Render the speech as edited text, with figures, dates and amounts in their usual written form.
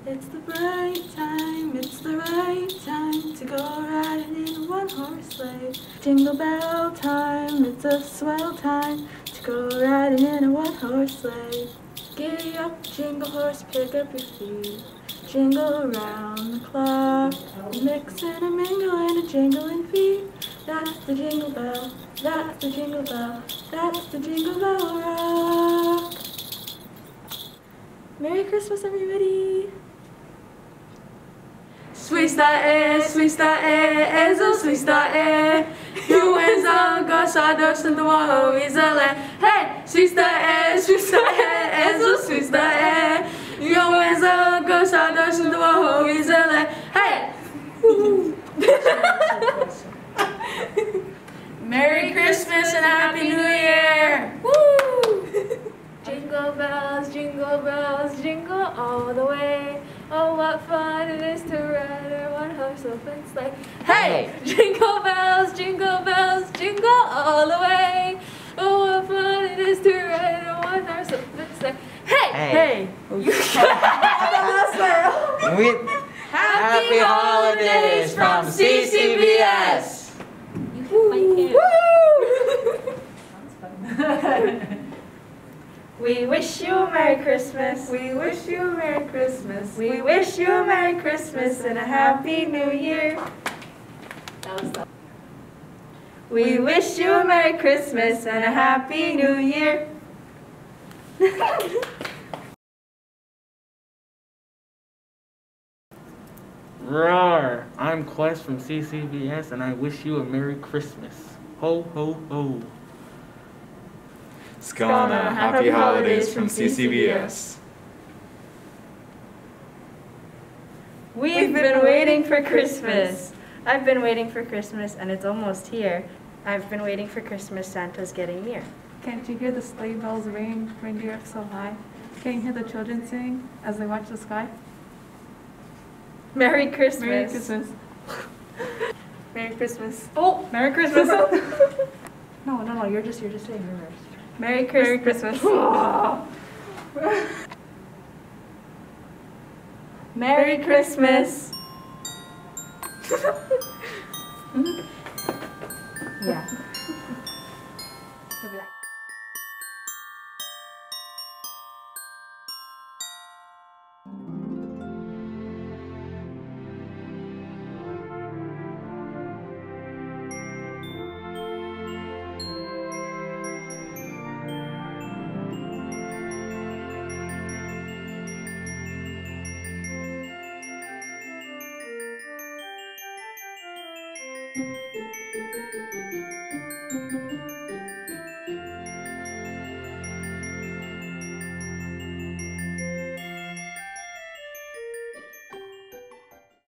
It's the right time to go riding in a one-horse sleigh. Jingle bell time, it's a swell time to go riding in a one-horse sleigh. Giddy up, jingle horse, pick up your feet. Jingle around the clock, mix and a mingle and a jingling feet. That's the jingle bell, that's the jingle bell, that's the jingle bell rock. Merry Christmas, everybody! Swista är så swista är. Jo en sån gossa dörsen då har vi zälle. Hej! Swista är så swista är. Jo en sån gossa dörsen då har vi zälle. Hej! Merry Christmas and Happy New Year! Woo! Jingle bells, jingle all the way. Oh, what fun it is to ride a one-horse open sleigh. Hey! Jingle bells, jingle all the way. Oh, what fun it is to ride a one-horse open sleigh. Hey! Hey! Happy holidays from CCVS! We wish you a Merry Christmas. We wish you a Merry Christmas. We wish you a Merry Christmas and a Happy New Year. We wish you a Merry Christmas and a Happy New Year. Roar! I'm Quest from CCVS and I wish you a Merry Christmas. Ho, ho, ho. Skana, happy holidays from CCVS. We've been waiting for Christmas. I've been waiting for Christmas and it's almost here. I've been waiting for Christmas, Santa's getting near. Can't you hear the sleigh bells ring, reindeer up so high? Can't you hear the children sing as they watch the sky? Merry Christmas. Merry Christmas. Merry Christmas. Oh, Merry Christmas. No, you're just saying yours. Merry Christmas. Merry Christmas. Yeah. He'll be like,